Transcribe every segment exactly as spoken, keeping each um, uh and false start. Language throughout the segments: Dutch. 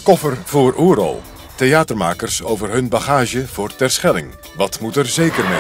Koffer voor Oerol. Theatermakers over hun bagage voor Terschelling. Wat moet er zeker mee?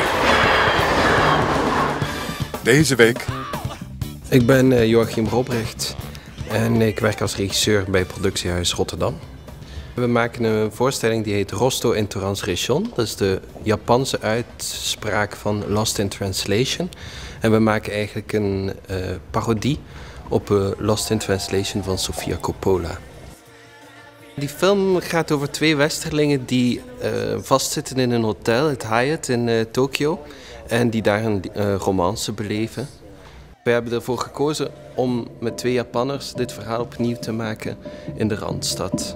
Deze week... Ik ben uh, Joachim Robrecht en ik werk als regisseur bij Productiehuis Rotterdam. We maken een voorstelling die heet Rosto in Translation. Dat is de Japanse uitspraak van Lost in Translation. En we maken eigenlijk een uh, parodie op uh, Lost in Translation van Sofia Coppola. Die film gaat over twee westerlingen die uh, vastzitten in een hotel, het Hyatt in uh, Tokio. En die daar een uh, romance beleven. We hebben ervoor gekozen om met twee Japanners dit verhaal opnieuw te maken in de Randstad.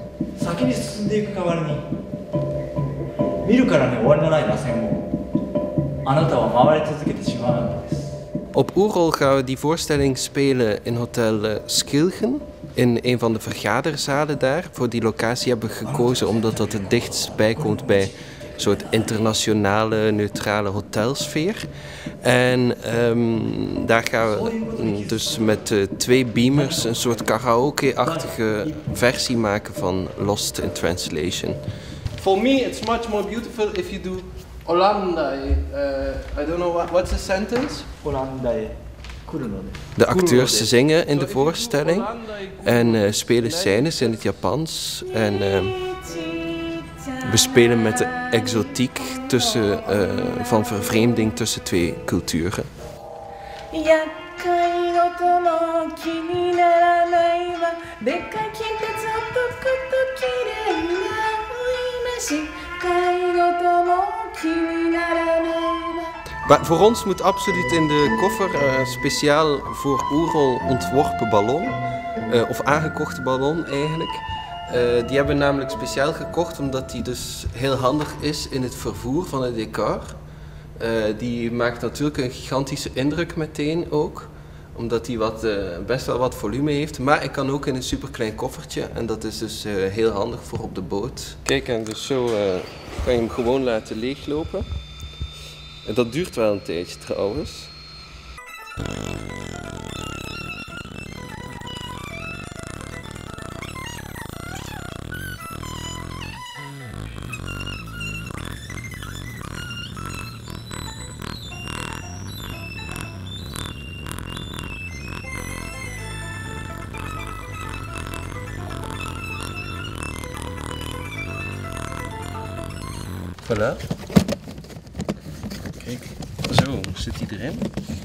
Op Oerol gaan we die voorstelling spelen in Hotel Skilgen. In een van de vergaderzalen daar. Voor die locatie hebben we gekozen omdat dat het dichtst bij komt bij een soort internationale, neutrale hotelsfeer. En um, daar gaan we dus met uh, twee beamers een soort karaoke-achtige versie maken van Lost in Translation. For me it's much more beautiful if you do Hollanda. Uh, I don't know what, what's the sentence? Hollanda. De acteurs zingen in de voorstelling en uh, spelen scènes in het Japans. En uh, we spelen met de exotiek tussen, uh, van vervreemding tussen twee culturen. Maar voor ons moet absoluut in de koffer uh, speciaal voor Oerol ontworpen ballon, uh, of aangekochte ballon eigenlijk. Uh, die hebben we namelijk speciaal gekocht omdat die dus heel handig is in het vervoer van het decor. Uh, die maakt natuurlijk een gigantische indruk meteen ook, omdat die wat, uh, best wel wat volume heeft. Maar hij kan ook in een superklein koffertje en dat is dus uh, heel handig voor op de boot. Kijk, en dus zo uh, kan je hem gewoon laten leeglopen. En dat duurt wel een tijdje trouwens. Voilà. Kijk, zo zit hij erin.